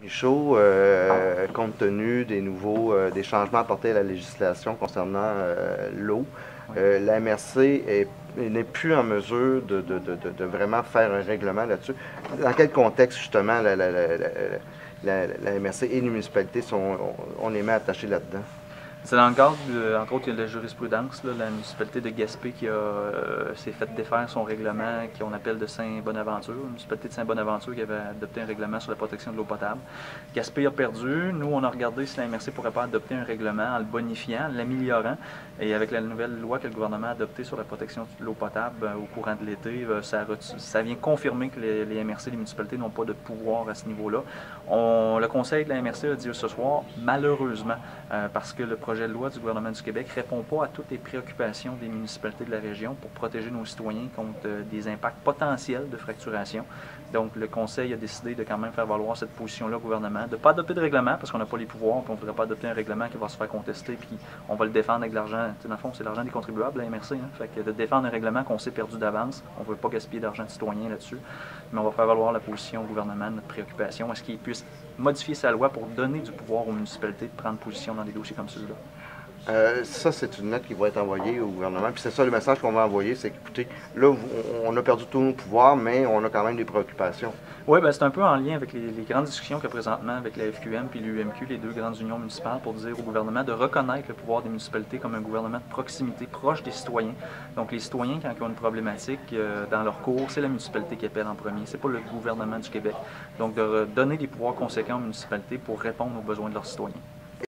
Chaud, compte tenu des changements apportés à la législation concernant l'eau, la MRC n'est plus en mesure de vraiment faire un règlement là-dessus. Dans quel contexte, justement, la MRC et les municipalités on les met attachés là-dedans? C'est dans le cadre, entre autres, il y a la jurisprudence, là, la municipalité de Gaspé qui s'est fait défaire son règlement qu'on appelle de Saint-Bonaventure, la municipalité de Saint-Bonaventure qui avait adopté un règlement sur la protection de l'eau potable. Gaspé a perdu. Nous, on a regardé si la MRC pourrait pas adopter un règlement en le bonifiant, en l'améliorant. Et avec la nouvelle loi que le gouvernement a adoptée sur la protection de l'eau potable au courant de l'été, ça vient confirmer que les MRC, les municipalités n'ont pas de pouvoir à ce niveau-là. Le conseil de la MRC a dit ce soir, malheureusement, parce que le projet de loi du gouvernement du Québec ne répond pas à toutes les préoccupations des municipalités de la région pour protéger nos citoyens contre des impacts potentiels de fracturation. Donc, le Conseil a décidé de quand même faire valoir cette position-là au gouvernement, de ne pas adopter de règlement parce qu'on n'a pas les pouvoirs, puis on ne voudrait pas adopter un règlement qui va se faire contester, puis on va le défendre avec de l'argent. Dans le fond, c'est l'argent des contribuables, la MRC. Fait que de défendre un règlement qu'on s'est perdu d'avance, on ne veut pas gaspiller d'argent de citoyens là-dessus, mais on va faire valoir la position au gouvernement, notre préoccupation, est-ce qu'il puisse modifier sa loi pour donner du pouvoir aux municipalités de prendre position dans des dossiers comme celui-là. Ça, c'est une lettre qui va être envoyée au gouvernement. Puis c'est ça le message qu'on va envoyer, c'est qu'écoutez, là, on a perdu tous nos pouvoirs, mais on a quand même des préoccupations. Oui, ben c'est un peu en lien avec les grandes discussions qu'il y a présentement avec la FQM et l'UMQ, les deux grandes unions municipales, pour dire au gouvernement de reconnaître le pouvoir des municipalités comme un gouvernement de proximité, proche des citoyens. Donc les citoyens, quand ils ont une problématique dans leur cours, c'est la municipalité qui appelle en premier, c'est pas le gouvernement du Québec. Donc de donner des pouvoirs conséquents aux municipalités pour répondre aux besoins de leurs citoyens.